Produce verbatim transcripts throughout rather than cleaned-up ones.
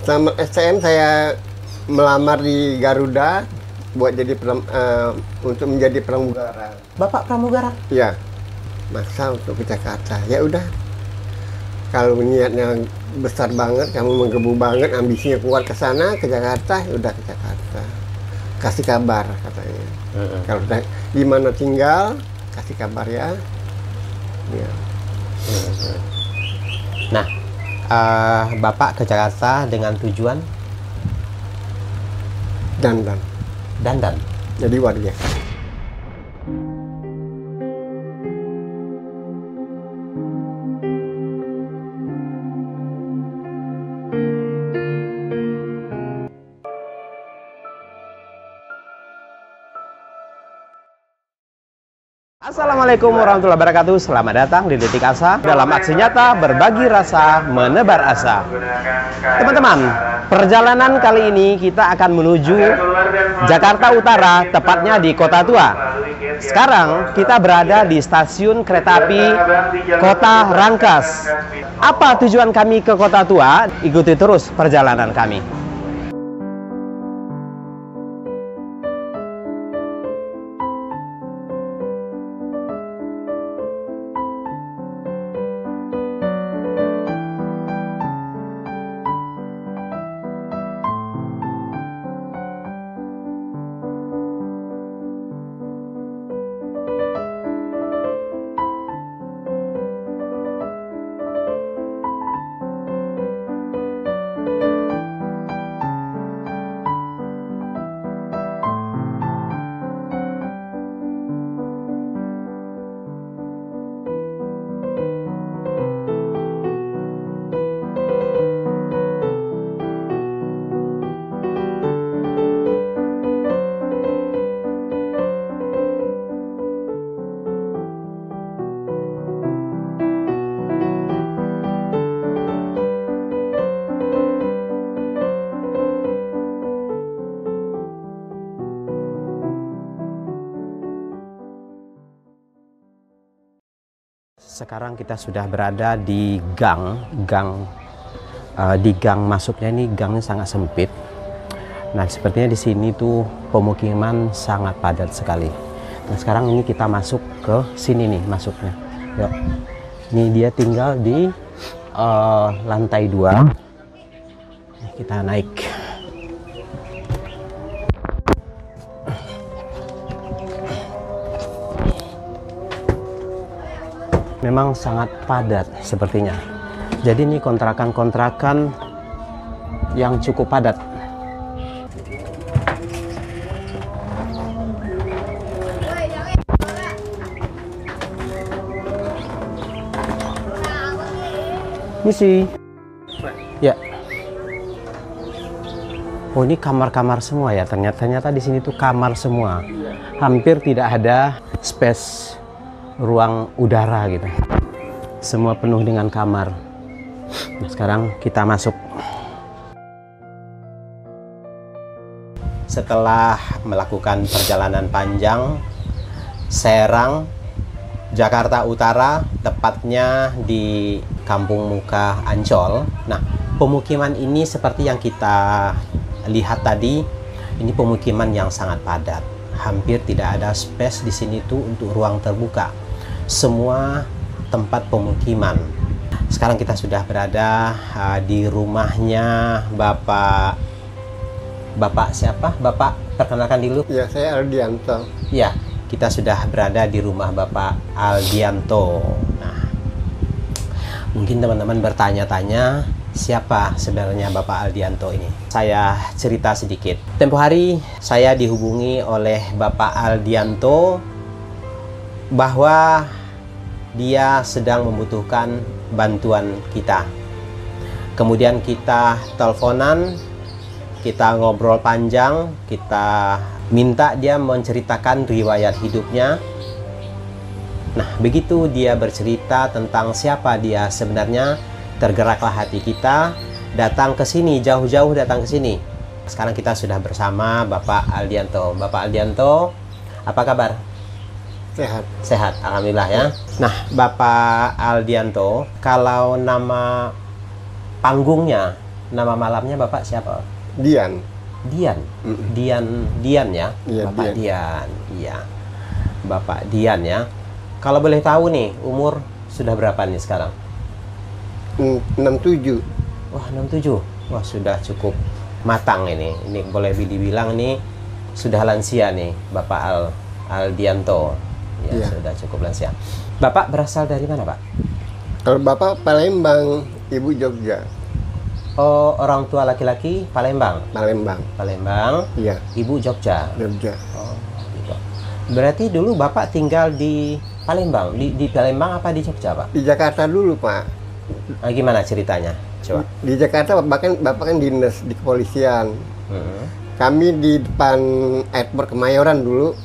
Tamat S T M saya melamar di Garuda buat jadi pram, uh, untuk menjadi pramugara. Bapak pramugara? Ya, maksa untuk ke Jakarta. Ya udah, kalau niatnya besar banget, kamu menggebu banget, ambisinya kuat ke sana, ke Jakarta, ya udah ke Jakarta. Kasih kabar katanya. Uh-uh. Kalau di mana tinggal, kasih kabar ya. Ya. Uh-uh. Nah, uh, Bapak ke Jakarta dengan tujuan? Dandan. Dandan? Jadi warga. Assalamualaikum warahmatullahi wabarakatuh. Selamat datang di Detik Asa dalam aksi nyata berbagi rasa menebar asa. Teman-teman, perjalanan kali ini kita akan menuju Jakarta Utara, tepatnya di Kota Tua. Sekarang kita berada di stasiun kereta api Kota Rangkas. Apa tujuan kami ke Kota Tua? Ikuti terus perjalanan kami. Sekarang kita sudah berada di gang, gang uh, di gang masuknya ini gangnya sangat sempit. Nah, sepertinya di sini tuh pemukiman sangat padat sekali. Nah, sekarang ini kita masuk ke sini nih masuknya. Yuk, ini dia tinggal di uh, lantai dua. Ini kita naik. Memang sangat padat sepertinya. Jadi ini kontrakan-kontrakan yang cukup padat. Misi. Ya. Oh, ini kamar-kamar semua ya. Ternyata ternyata di sini tuh kamar semua. Hampir tidak ada space ruang udara gitu, semua penuh dengan kamar. Nah, sekarang kita masuk. Setelah melakukan perjalanan panjang, Serang, Jakarta Utara, tepatnya di Kampung Muka Ancol. Nah, pemukiman ini seperti yang kita lihat tadi, ini pemukiman yang sangat padat. Hampir tidak ada space di sini tuh untuk ruang terbuka. Semua tempat pemukiman. Sekarang kita sudah berada uh, di rumahnya Bapak Bapak siapa? Bapak perkenalkan dulu. Ya, saya Aldianto. Ya, kita sudah berada di rumah Bapak Aldianto. Nah, mungkin teman-teman bertanya-tanya, siapa sebenarnya Bapak Aldianto ini? Saya cerita sedikit. Tempo hari saya dihubungi oleh Bapak Aldianto bahwa dia sedang membutuhkan bantuan kita. Kemudian kita teleponan, kita ngobrol panjang, kita minta dia menceritakan riwayat hidupnya. Nah, begitu dia bercerita tentang siapa dia sebenarnya, tergeraklah hati kita, datang ke sini, jauh-jauh datang ke sini. Sekarang kita sudah bersama Bapak Aldianto. Bapak Aldianto, apa kabar? Sehat. Sehat, alhamdulillah ya. Nah, Bapak Aldianto, kalau nama panggungnya, Nama malamnya Bapak siapa? Dian. Dian. Mm-mm. Dian Dian ya. Iya, Bapak Dian. Dian. Iya. Bapak Dian ya. Kalau boleh tahu nih, umur sudah berapa nih sekarang? enam tujuh. Wah, enam tujuh. Wah, sudah cukup matang ini. Ini boleh dibilang nih sudah lansia nih, Bapak Al Aldianto. Ya, Iya. sudah cukup lansia. Bapak berasal dari mana, Pak? Kalau bapak Palembang, ibu Jogja. Oh, orang tua laki-laki Palembang. Palembang. Palembang, Iya, ibu Jogja. Jogja. Oh, gitu. Berarti dulu Bapak tinggal di Palembang, di, di Palembang apa di Jogja, Pak? Di Jakarta dulu, Pak. Nah, gimana ceritanya? Coba. Di Jakarta bahkan bapak kan dinas di kepolisian. Hmm. Kami di depan airport Kemayoran dulu.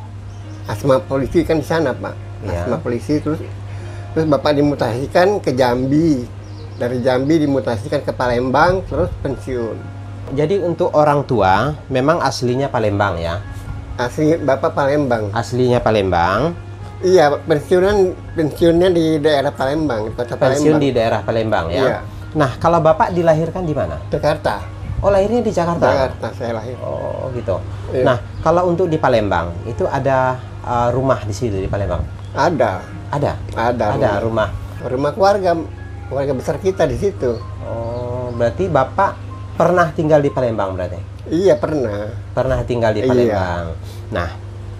Asma polisi kan di sana, Pak. Iya. Asma polisi terus terus bapak dimutasikan ke Jambi. Dari Jambi dimutasikan ke Palembang terus pensiun. Jadi untuk orang tua memang aslinya Palembang ya. Asli bapak Palembang. Aslinya Palembang, Iya, pensiunan pensiunnya di daerah Palembang, di kota pensiun Palembang. di daerah Palembang ya. Iya. Nah, kalau Bapak dilahirkan di mana? Jakarta. Oh, lahirnya di Jakarta. Jakarta saya lahir. Oh, gitu. Iya. Nah, kalau untuk di Palembang itu ada uh, rumah di situ di Palembang. Ada, Ada. ada. Ada rumah. Rumah keluarga, keluarga besar kita di situ. Oh, berarti Bapak pernah tinggal di Palembang berarti? Iya, pernah. Pernah tinggal di Iya. Palembang. Nah,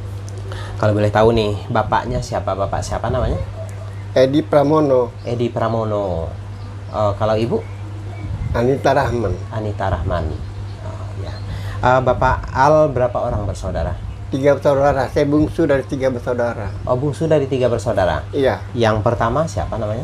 kalau boleh tahu nih, bapaknya siapa? Bapak siapa namanya? Edi Pramono, Edi Pramono. Oh, kalau ibu? Anita Rahman. Anita Rahman. Oh, ya. Eh, Bapak Al berapa orang bersaudara? Tiga bersaudara, saya bungsu dari tiga bersaudara. Oh, bungsu dari tiga bersaudara. Iya, Yang pertama siapa namanya?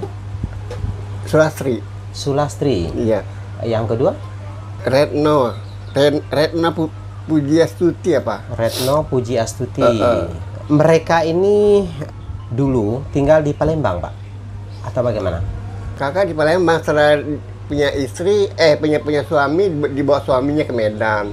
Sulastri. Sulastri. Iya, Yang kedua? Retno. Ren, Retna Pu, Pujiastuti apa? Retno Puji Astuti. Uh, uh. Mereka ini dulu tinggal di Palembang, Pak? Atau bagaimana? Kakak di Palembang setelah punya istri, eh punya punya suami, dibawa suaminya ke Medan.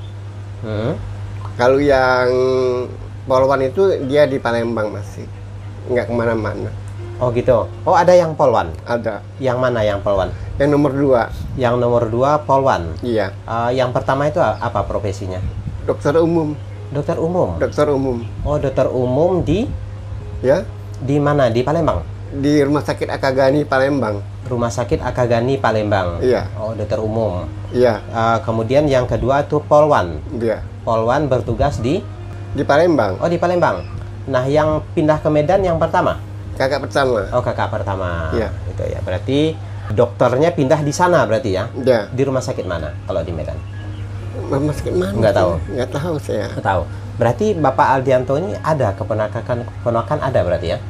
Hmm? Kalau yang Polwan itu dia di Palembang masih, nggak kemana-mana. Oh gitu. Oh, ada yang Polwan. Ada. Yang mana yang Polwan? Yang nomor dua, Yang nomor dua Polwan. iya, Eh, yang pertama itu a- apa profesinya? dokter umum, Dokter umum. dokter umum, Oh, dokter umum di ya, di mana? Di Palembang. di Rumah Sakit Akagani Palembang, Rumah Sakit Akagani Palembang. Iya. Oh, dokter umum. iya, Eh, kemudian yang kedua itu Polwan. dia Polwan bertugas di di Palembang, Oh, di Palembang. Nah, yang pindah ke Medan yang pertama. kakak pertama, Oh, kakak pertama. Iya. Itu ya. Berarti dokternya pindah di sana berarti ya? dia. Di rumah sakit mana kalau di Medan? Rumah Sakit mana? Nggak sih? tahu. Nggak tahu saya. Nggak tahu. Berarti Bapak Aldianto ini ada keponakan keponakan ada berarti ya?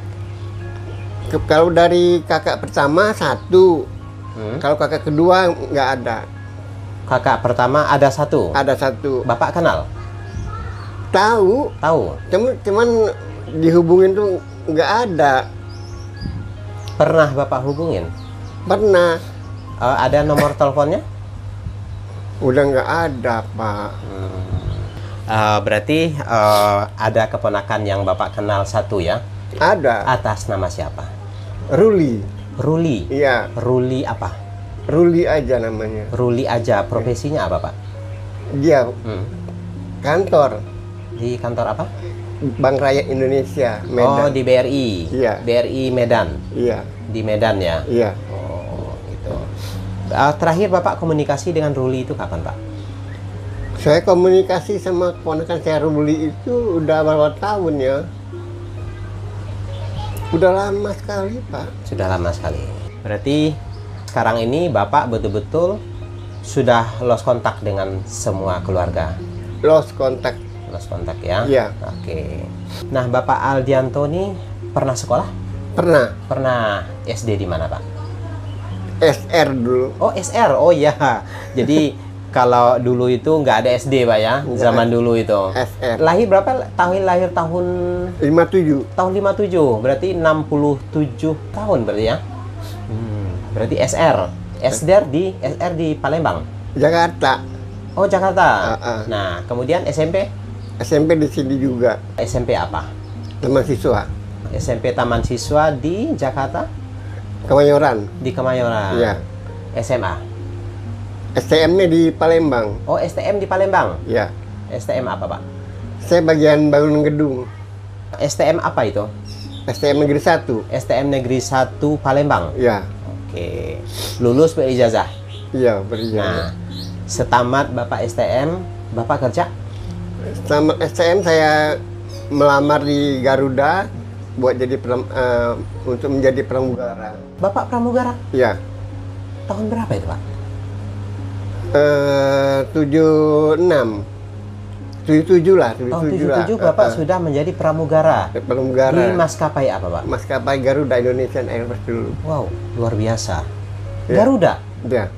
Ke- Kalau dari kakak pertama satu, Hmm. kalau kakak kedua nggak ada, Kakak pertama ada satu. ada satu. Bapak kenal? Tahu, Tahu? cuman cuman dihubungin tuh nggak ada. Pernah Bapak hubungin? Pernah, Eh, ada nomor teleponnya? udah nggak ada, Pak. Eh, berarti eh, ada keponakan yang Bapak kenal satu ya? Ada. Atas nama siapa? Ruli. Ruli. Iya, Ruli apa? Ruli aja namanya. Ruli aja. Profesinya apa, Pak? Dia Hmm. kantor Di kantor apa? Bank Rakyat Indonesia, Oh, Medan. di B R I. Iya. B R I Medan. Iya, Di Medan ya. iya. Oh, gitu. Eh, terakhir Bapak komunikasi dengan Ruli itu kapan, Pak? Saya komunikasi sama keponakan saya Ruli itu udah berapa tahun ya? Udah lama sekali, Pak. Sudah lama sekali. Berarti sekarang ini Bapak betul-betul sudah lost kontak dengan semua keluarga. Lost contact. Lost kontak ya? Iya. Oke. Nah, Bapak Aldianto ini pernah sekolah? Pernah Pernah. S D di mana, Pak? S R dulu. Oh, S R. Oh iya. Jadi kalau dulu itu nggak ada S D, Pak ya? Nggak Zaman ada. dulu itu. S R Lahir berapa? Tahun lahir tahun lima tujuh. tahun lima tujuh. Berarti enam puluh tujuh tahun berarti ya? Hmm, berarti S R. S D di S R di Palembang. Jakarta. Oh, Jakarta. Ah, ah. Nah, kemudian S M P? S M P di sini juga. S M P apa? Teman siswa. S M P Taman Siswa di Jakarta? Kemayoran. Di Kemayoran. Iya. S M A? S T M-nya di Palembang. Oh, S T M di Palembang. Ya. S T M apa, Pak? Saya bagian bangun gedung. S T M apa itu? S T M Negeri satu. S T M Negeri satu Palembang. Ya. Oke. Lulus berijazah. Iya, berijazah. Nah, setamat Bapak S T M, Bapak kerja? Setamat S T M saya melamar di Garuda buat jadi pram, uh, untuk menjadi pramugara. Bapak pramugara? Iya. Tahun berapa itu, Pak? Eh, tujuh enam, tujuh tujuh lah, tujuh Tahun tujuh tujuh lah. tujuh Bapak Uh, uh, sudah menjadi pramugara. pramugara. Di maskapai apa, Pak? Maskapai Garuda Indonesian Airways dulu. Wow, luar biasa. Ya. Garuda? Ya.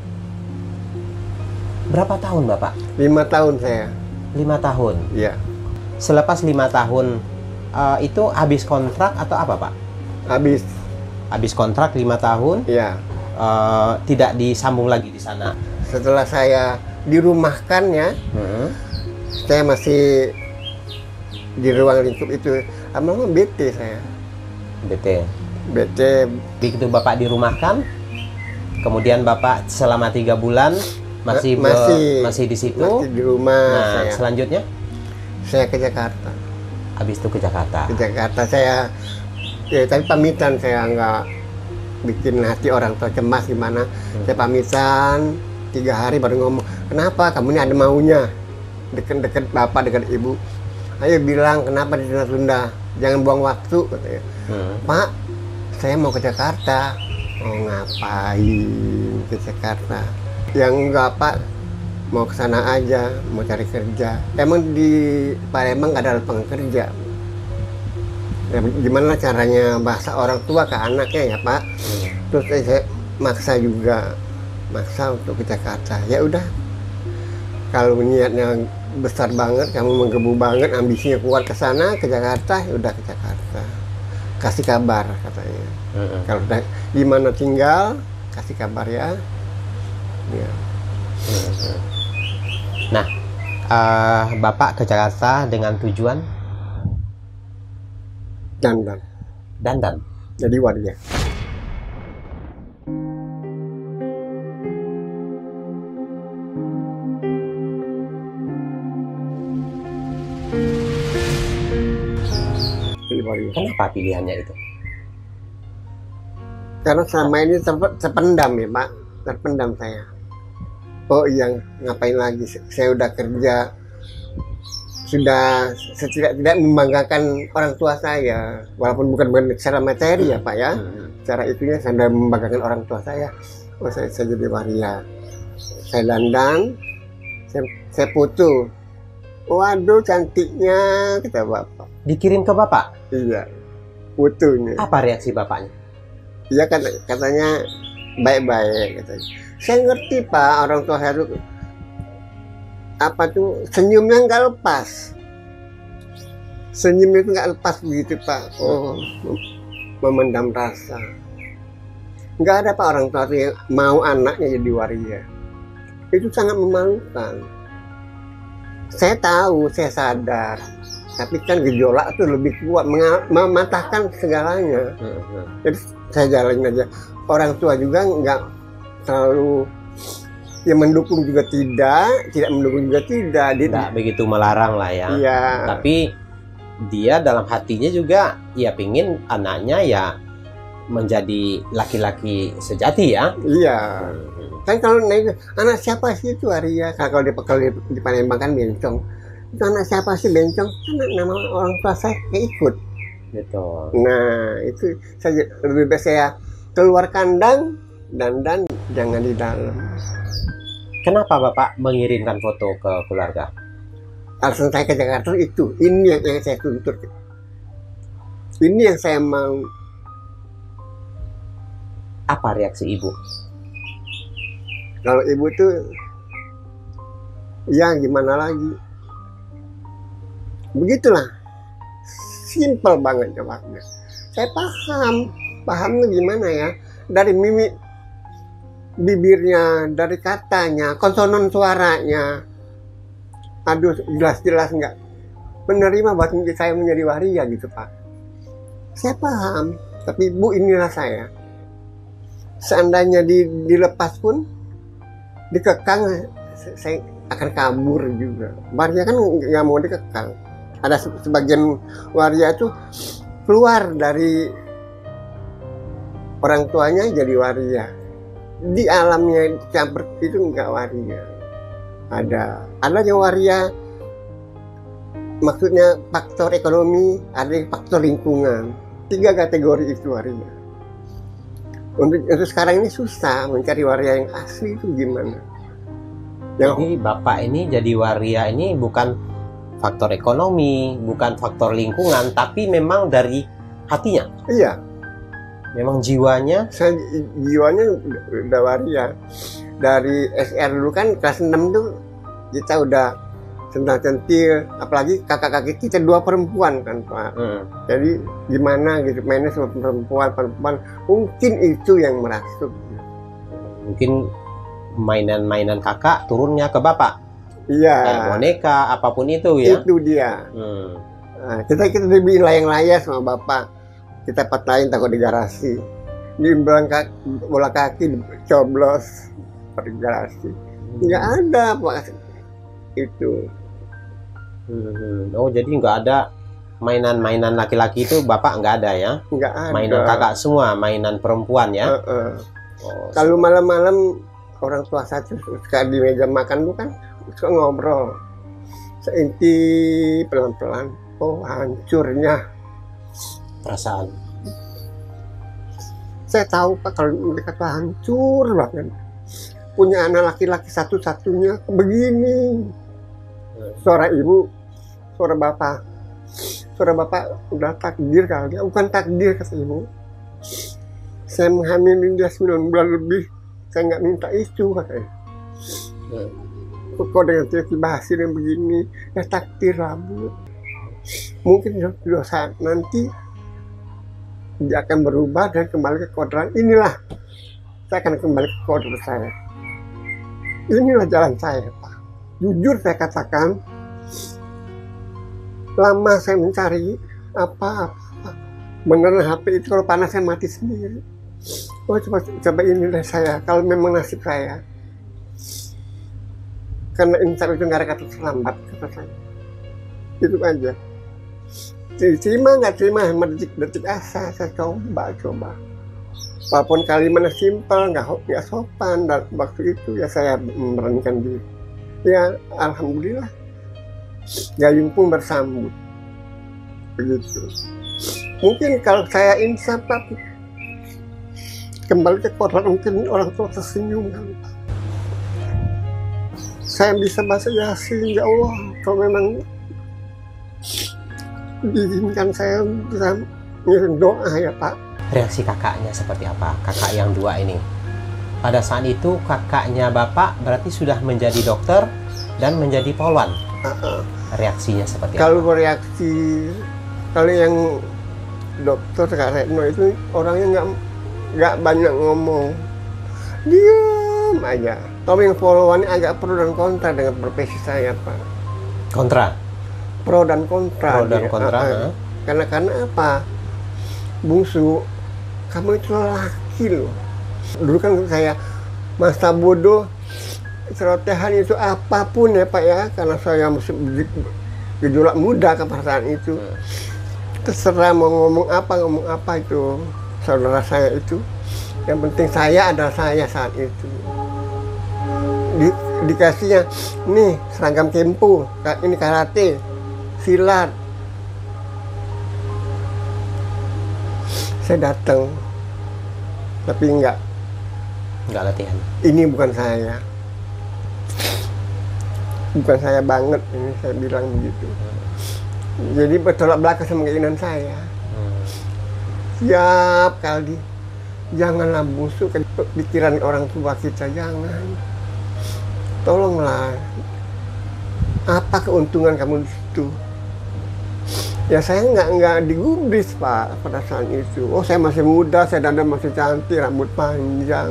Berapa tahun, Bapak? Lima tahun saya. Lima tahun. Iya. Selepas lima tahun uh, itu habis kontrak atau apa, Pak? Habis. Habis kontrak lima tahun, Iya. uh, tidak disambung lagi di sana. Setelah saya dirumahkan ya, Hmm. saya masih di ruang lingkup itu. Lama-lama bete saya. B T. Bete. Begitu Bapak dirumahkan, kemudian Bapak selama tiga bulan masih be- masih masih di situ. Masih di rumah Nah, saya. selanjutnya Saya ke Jakarta. habis itu ke Jakarta. Ke Jakarta saya, ya tapi pamitan, saya nggak bikin hati orang tua cemas gimana. Hmm. Saya pamitan tiga hari baru ngomong, kenapa kamu ini ada maunya deket-deket bapak, deket ibu, ayo bilang kenapa di tunda-tunda, jangan buang waktu katanya. Hmm. Pak, saya mau ke Jakarta. Oh, ngapain ke Jakarta? Yang enggak, Pak, mau ke sana aja, mau cari kerja. Emang di Palembang nggak ada lapangan kerja. Ya, gimana caranya bahasa orang tua ke anaknya ya, Pak? Hmm. Terus eh, saya maksa juga, maksa untuk ke Jakarta. Ya udah, kalau niatnya besar banget, kamu menggebu banget, ambisinya kuat ke sana, ke Jakarta, ya udah ke Jakarta. Kasih kabar katanya. Hmm. Kalau udah di mana tinggal, kasih kabar ya. Ya. Hmm. Nah, uh, Bapak ke Jakarta dengan tujuan Dandan. dandan. Jadi waria. Jadi waria. Kenapa pilihannya itu? Karena selama ini terpe- terpendam ya, Pak. Terpendam saya. Oh iya, ngapain lagi? Saya udah kerja, sudah setidak-tidak membanggakan orang tua saya, walaupun bukan bukan secara materi ya, Pak ya. Hmm. Cara itunya saya sudah membanggakan orang tua saya. Oh, saya, saya jadi waria. Saya dandan, saya, saya foto. Waduh, cantiknya, kata bapak. Dikirim ke Bapak? Iya, fotonya. Apa reaksi Bapaknya? Iya, kata, katanya baik-baik, katanya. Saya ngerti, Pak, orang tua saya tuh apa tuh senyumnya nggak lepas, senyum itu nggak lepas begitu, Pak. Oh, memendam rasa. Nggak ada, Pak, orang tua yang mau anaknya jadi waria. Itu sangat memalukan. Saya tahu, saya sadar, tapi kan gejolak itu lebih kuat, mematahkan segalanya. Hmm. Jadi saya jalanin aja. Orang tua juga nggak terlalu, ya mendukung juga tidak, tidak mendukung juga tidak. Dia, Tidak begitu melarang lah ya. Iya. Tapi dia dalam hatinya juga ya pingin anaknya ya menjadi laki-laki sejati ya. Iya. Kan kalau naik anak siapa sih itu waria? Kalau di kalau di, di Palembang kan bencong. Itu anak siapa sih bencong? Anak nama orang tua saya ikut. Gitu. Nah itu saya lebih baik saya keluar kandang, dandan jangan di dalam. Kenapa Bapak mengirimkan foto ke keluarga? Alasan saya ke Jakarta itu, ini yang, yang saya tuntut. Ini yang saya mau. Apa reaksi ibu? Kalau ibu tuh, ya gimana lagi? Begitulah, simpel banget jawabnya. Saya paham, pahamnya gimana ya? Dari mimik bibirnya, dari katanya, konsonan suaranya. Aduh, jelas-jelas nggak menerima buat saya menjadi waria gitu, Pak. Saya paham, tapi Bu inilah saya. Seandainya di, dilepas pun, dikekang saya akan kabur juga. Waria kan nggak mau dikekang. Ada sebagian waria itu keluar dari orang tuanya jadi waria. Di alamnya campur itu nggak waria. Ada, ada yang waria. Maksudnya faktor ekonomi, ada faktor lingkungan. Tiga kategori itu waria. Untuk, untuk sekarang ini susah mencari waria yang asli itu gimana? Yang Jadi Bapak ini jadi waria ini bukan faktor ekonomi, bukan faktor lingkungan, tapi memang dari hatinya. iya, Memang jiwanya. saya jiwanya udah waria. Dari S R dulu kan kelas enam tuh kita udah centang centil, apalagi kakak-kakak kita dua perempuan kan Pak. Hmm. Jadi gimana gitu mainnya sama perempuan perempuan mungkin itu yang merasuk. Mungkin mainan-mainan kakak turunnya ke Bapak. Iya. Kayak boneka, apapun itu ya. Itu dia. Hmm. Nah, kita kita lebih layang-layang sama bapak. Kita patahin takut di garasi. Di berangkat bola kaki coblos di garasi. Nggak ada Pak itu. Hmm. Oh jadi nggak ada mainan-mainan laki-laki itu Bapak nggak ada ya? Nggak ada. Mainan kakak semua, mainan perempuan ya? Uh-uh. Oh, Kalau malam-malam orang tua saya suka di meja makan tuh kan suka ngobrol. Seinti pelan-pelan. Oh hancurnya perasaan. Saya tahu Pak kalau mereka tuh hancur banget. Punya anak laki-laki satu-satunya begini. Suara ibu, suara bapak. Suara bapak udah takdir kali ya. Bukan takdir kata ibu. Saya menghamilin dia sembilan bulan lebih. Saya nggak minta itu katanya. Kok dengan tiba-tiba hasil yang begini. Ya takdir lah Bu. Mungkin suatu saat nanti dia akan berubah dan kembali ke kodrat. Inilah saya akan kembali ke kodrat saya. Inilah jalan saya Pak. Jujur saya katakan, lama saya mencari apa-apa. Beneran H P itu kalau panas saya mati sendiri. Oh coba, coba inilah saya, kalau memang nasib saya. Karena insaf itu nggak ada kata terlambat, kata saya. Itu aja. Terima nggak terima, detik-detik asa, saya coba, coba. Walaupun kalimatnya simpel, nggak nggak sopan, dan waktu itu ya saya memberanikan diri. Ya alhamdulillah gayung pun bersambut begitu. Mungkin kalau saya insaf Pak, kembali ke kodrat mungkin orang tua tersenyum kan. Saya bisa bahasa Yasin ya Allah kalau memang diizinkan saya bisa ngirim doa ya Pak. Reaksi kakaknya seperti apa? Kakak yang dua ini. Pada saat itu kakaknya Bapak berarti sudah menjadi dokter dan menjadi polwan. Uh-uh. Reaksinya seperti Kalau apa? reaksi, kalau yang dokter Kak Retno itu orangnya nggak nggak banyak ngomong, diam aja. Kalau yang polwan agak pro dan kontra dengan profesi saya Pak. Kontra? Pro dan kontra. Pro dan dia. kontra. Uh-uh. Huh? Karena karena apa? Bungsu, kamu itu laki loh. Dulu kan saya masa bodoh, cerotehan itu apapun ya Pak ya, karena saya masih gejolak muda ke saat itu. Terserah mau ngomong apa, ngomong apa itu saudara saya itu. Yang penting saya adalah saya saat itu. Di, dikasihnya, nih seragam kempo, ini karate, silat. Saya datang, tapi enggak. Enggak latihan. Ini bukan saya. Bukan saya banget, ini saya bilang begitu. Jadi bertolak belakang sama keinginan saya. Hmm. Siap kali. Janganlah busuk ke pikiran orang tua kita, jangan. Tolonglah. Apa keuntungan kamu di situ? Ya saya nggak nggak digubris Pak pada saat itu. Oh saya masih muda, saya dandan masih cantik, rambut panjang.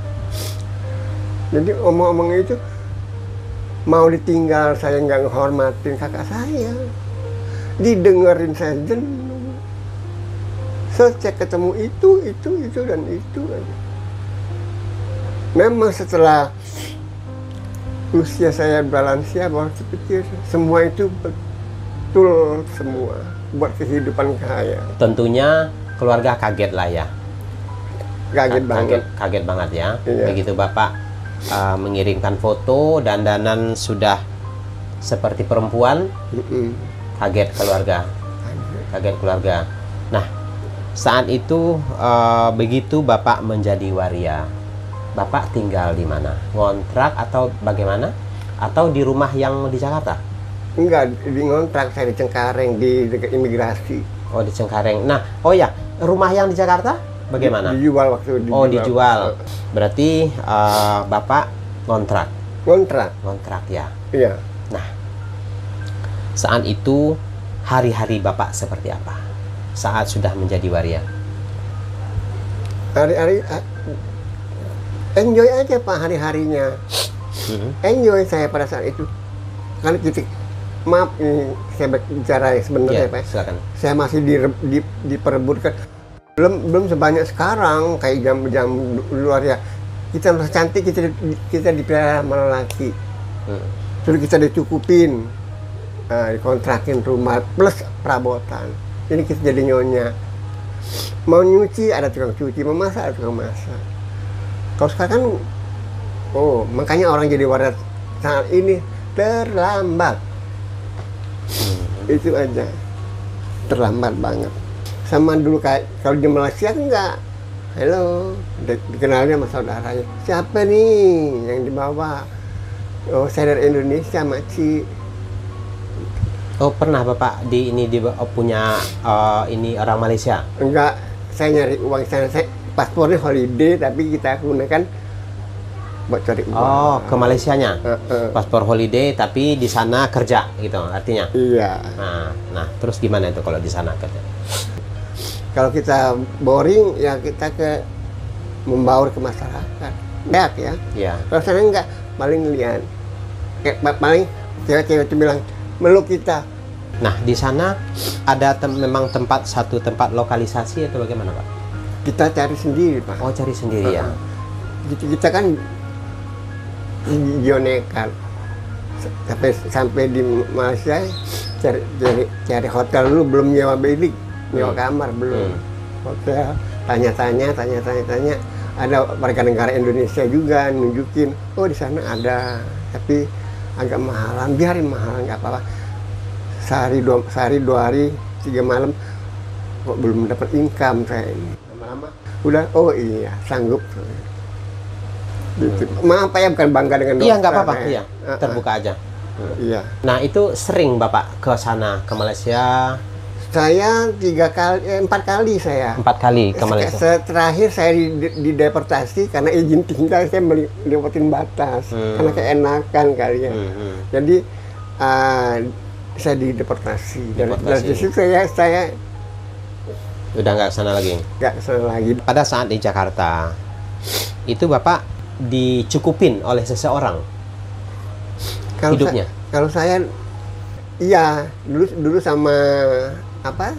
Jadi omong-omong itu mau ditinggal saya nggak menghormatin kakak saya, didengerin saya jenuh. Sejak ketemu itu, itu, itu dan itu aja. Memang setelah usia saya berlansia, waktu kecil, semua itu betul semua buat kehidupan saya. Tentunya keluarga kaget lah ya. Kaget Ka- banget. Kaget, kaget banget ya. Iya. Begitu Bapak uh, mengirimkan foto dandanan sudah seperti perempuan, Mm-mm. kaget keluarga. Kaget keluarga. Nah, saat itu uh, begitu Bapak menjadi waria, Bapak tinggal di mana? Ngontrak atau bagaimana? Atau di rumah yang di Jakarta? Enggak, di ngontrak saya di Cengkareng, di dekat imigrasi. Oh, di Cengkareng. Nah, oh ya, rumah yang di Jakarta bagaimana? Dijual waktu dijual. Oh, dijual. Berarti uh, Bapak ngontrak. Ngontrak, Ngontrak ya. iya. Nah, saat itu hari-hari Bapak seperti apa? Saat sudah menjadi waria. Hari-hari ah, enjoy aja Pak hari-harinya. Mhm. Enjoy saya pada saat itu. Kalau kita, maaf ini saya bicara yang sebenarnya Ya, Pak. silakan. Saya masih di, di, diperebutkan. Belum belum sebanyak sekarang kayak jam-jam luar ya. Kita merasa cantik, kita kita dipelihara sama lelaki. Hmm. Terus kita dicukupin, nah, dikontrakin rumah plus perabotan. Ini kita jadi nyonya. Mau nyuci ada tukang cuci, mau masak ada tukang masak. Kalau sekarang kan, oh makanya orang jadi waria saat ini terlambat. Itu aja, terlambat banget. Sama dulu kayak kalau di Malaysia enggak. Halo, di- dikenalnya sama saudaranya. Siapa nih yang dibawa? Oh, saya dari Indonesia, Makci. Oh, pernah Bapak di ini di oh, punya uh, ini orang Malaysia? Enggak, saya nyari uang sana. Saya paspornya holiday, tapi kita gunakan buat cari uang. Oh, ke Malaysianya. Eh, eh, Paspor holiday tapi di sana kerja gitu artinya. iya. Nah, nah terus gimana itu kalau di sana kerja? Kalau kita boring, ya kita ke membaur ke masyarakat. Lihat ya. Ya. Kalau sana enggak, paling lihat. Kayak pa- paling cewek-cewek itu bilang meluk kita. Nah, di sana ada tem- memang tempat satu tempat lokalisasi atau bagaimana, Pak? Kita cari sendiri, Pak. Oh, cari sendiri ya. Kita, kita kan nekat. Sampai sampai di Malaysia cari cari, cari hotel dulu, belum nyewa bilik, nyewa Hmm. kamar belum. Hmm. Hotel, tanya-tanya, tanya-tanya, tanya. Ada warga negara Indonesia juga nunjukin, oh di sana ada, tapi agak mahalan, biarin mahal nggak apa-apa. Sehari dua, sehari dua hari, tiga malam, kok belum dapat income saya ini. Lama-lama, udah, oh iya, sanggup. Gitu. Maaf Pak ya, bukan bangga dengan dokter. Iya, nggak apa-apa. ya. Iya, Uh-uh. terbuka aja. Iya. Nah, itu sering Bapak ke sana, ke Malaysia Saya tiga kali, eh, empat kali saya. empat kali ke Malaysia. Se- Terakhir saya di, di, dideportasi karena izin tinggal saya melewatin batas, Hmm. karena keenakan kali ya. Hmm, hmm. Jadi uh, saya dideportasi. Dari, Deportasi. dari situ saya saya Udah nggak ke sana lagi. nggak kesana lagi. Pada saat di Jakarta, itu Bapak dicukupin oleh seseorang Kalau hidupnya? Saya, kalau saya, iya dulu dulu sama apa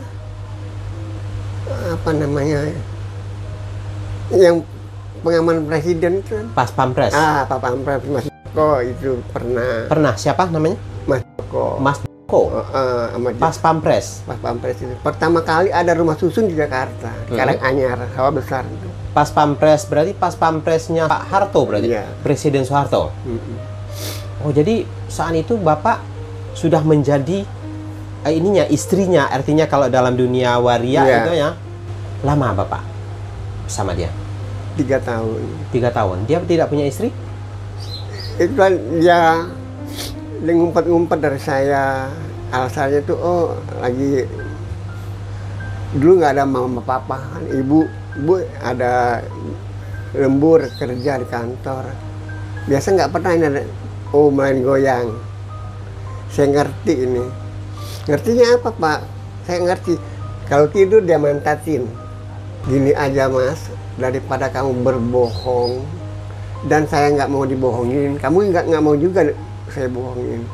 apa namanya yang pengaman presiden itu. Pas Pampres. Ah, Pak Pampres, Mas Joko itu pernah. Pernah siapa namanya? Mas Joko. Mas Joko. Oh, eh, sama dia. Pas Pampres. Pas Pampres itu. Pertama kali ada rumah susun di Jakarta, di Hmm. Karanganyar, sawah besar itu. Pas Pampres berarti pas Pampresnya Pak Harto berarti? Iya. Presiden Soeharto. Mm-mm. Oh, jadi saat itu Bapak sudah menjadi eh, ininya istrinya, artinya kalau dalam dunia waria Iya. itu ya lama Bapak sama dia Tiga tahun. tiga tahun. Dia tidak punya istri? Itu kan dia, dia ngumpet-ngumpet dari saya. Alasannya tuh, oh lagi dulu nggak ada mama papa kan, ibu ibu ada lembur kerja di kantor. Biasa nggak pernah ini ada, oh main goyang. Saya ngerti ini. Ngertinya apa Pak? Saya ngerti. Kalau tidur dia mantatin. Gini aja Mas, daripada kamu berbohong dan saya nggak mau dibohongin, kamu nggak nggak mau juga saya bohongin.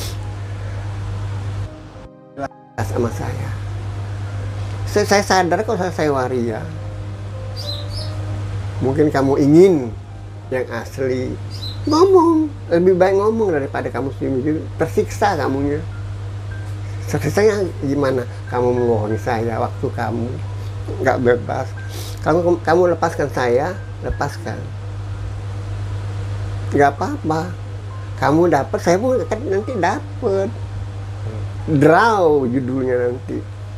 Sama saya. Saya, saya sadar kok saya, saya waria. Mungkin kamu ingin yang asli, Ngomong, lebih baik ngomong daripada kamu sendiri tersiksa kamunya. Tersiksanya gimana? Kamu membohongi saya waktu kamu nggak bebas. Kamu kamu lepaskan saya, lepaskan. Nggak apa-apa. Kamu dapat, saya pun kan nanti dapat. Draw judulnya nanti.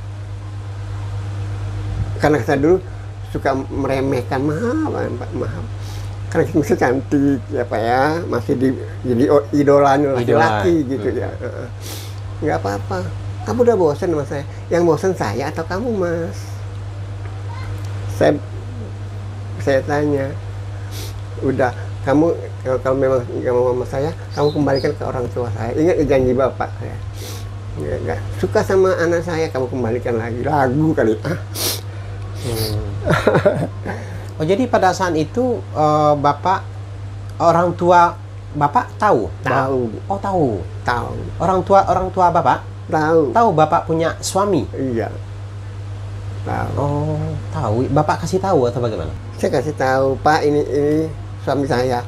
Karena saya dulu suka meremehkan, maaf, Pak, maaf. Karena kita masih cantik, ya Pak ya, masih di, jadi idolanya laki-laki gitu ya. Nggak apa-apa. Kamu udah bosan sama saya. Yang bosan saya atau kamu, Mas? Saya saya tanya. Udah, kamu kalau, kalau memang nggak mau sama saya, kamu kembalikan ke orang tua saya. Ingat janji Bapak saya. Nggak, nggak suka sama anak saya, kamu kembalikan lagi. Lagu kali. Ah. Hmm. Oh, jadi pada saat itu uh, Bapak, orang tua Bapak tahu? Tahu. Oh, tahu. Tahu. Orang tua orang tua Bapak Tahu. tahu Bapak punya suami? Iya. Tahu. Oh, tahu. Bapak kasih tahu atau bagaimana? Saya kasih tahu, Pak, ini ini suami saya.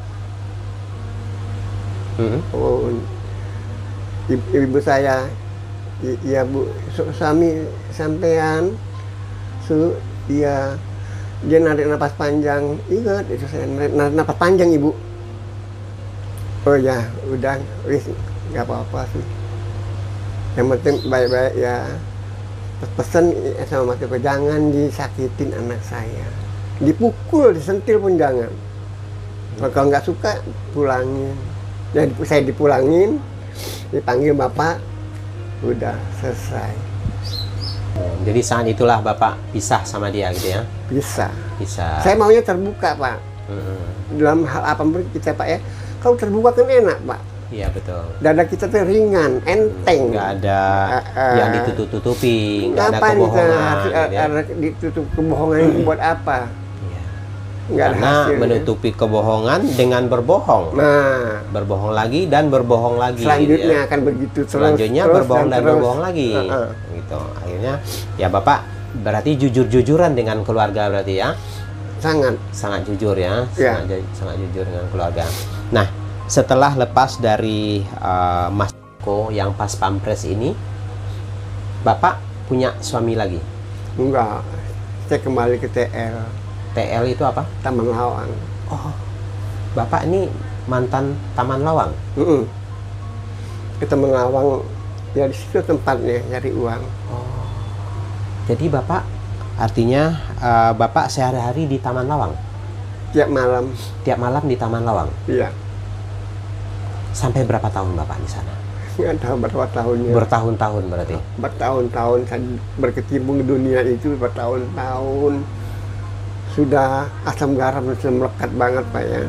Hmm. Oh, ibu, ibu saya. I, iya, Bu. Su, suami sampean. Su, iya. Dia narik napas panjang. Ingat, itu saya narik, narik napas panjang, Ibu. Oh ya, udah, wis, nggak apa-apa sih. Yang penting baik-baik ya. Pesan sama Mas Joko, jangan disakitin anak saya. Dipukul, disentil pun jangan. Kalau nggak suka, pulangin. Jadi saya dipulangin, dipanggil Bapak, udah selesai. Jadi saat itulah Bapak pisah sama dia gitu ya? Bisa. Bisa. Saya maunya terbuka, Pak. Hmm. Dalam hal apapun kita, Pak ya. Kalau terbuka kan enak, Pak. Iya, betul. Dada kita tuh ringan, enteng. Nggak ada uh, uh, yang ditutup-tutupi, nggak ada Ngapain kita kebohongan. harus Gitu ya? ada ditutup kebohongan itu buat apa? Iya. Nggak ada Karena hasilnya. menutupi kebohongan dengan berbohong. Nah, Berbohong lagi dan berbohong lagi. selanjutnya gitu ya. akan begitu terus. Selanjutnya terus, berbohong dan terus. berbohong lagi. Uh, uh. Gitu. Akhirnya ya Bapak berarti jujur-jujuran dengan keluarga berarti ya? Sangat. Sangat jujur ya, Ya. sangat, ju- sangat jujur dengan keluarga. Nah, setelah lepas dari uh, Mas Joko yang pas pampres ini, Bapak punya suami lagi? Enggak. Saya kembali ke T L. T L itu apa? Taman Lawang. Oh, Bapak ini mantan Taman Lawang? Mm-mm. Ke Taman Lawang, ya di situ tempatnya cari uang. Oh, jadi Bapak artinya uh, Bapak sehari-hari di Taman Lawang? Tiap malam. Tiap malam di Taman Lawang? Iya. Sampai berapa tahun Bapak di sana? Nggak tahu berapa tahunnya. Bertahun-tahun berarti? Bertahun-tahun saya berkecimpung di dunia itu, bertahun-tahun. Sudah asam garam sudah melekat banget, Pak ya.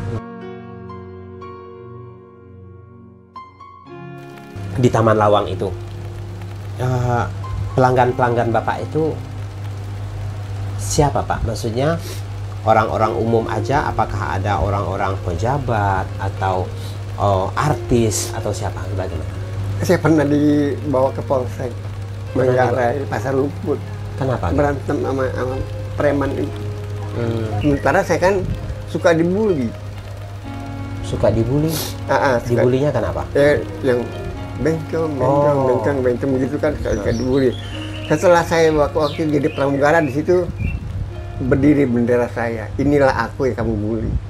Di Taman Lawang itu uh, pelanggan-pelanggan Bapak itu siapa Pak? Maksudnya orang-orang umum aja, apakah ada orang-orang pejabat atau oh, artis atau siapa? Bagaimana? Saya pernah dibawa ke Polsek Manggarai, Pasar Rumput. Kenapa? Berantem sama, sama preman itu. Hmm, Sementara saya kan suka dibully. suka dibully? Ah, ah, suka- Dibulinya kenapa? Ya, yang bencong, bencong, Oh. bencong, bencong gitu kan suka dibully. Setelah saya waktu, waktu jadi pramugara di situ berdiri bendera saya. Inilah aku yang kamu bully.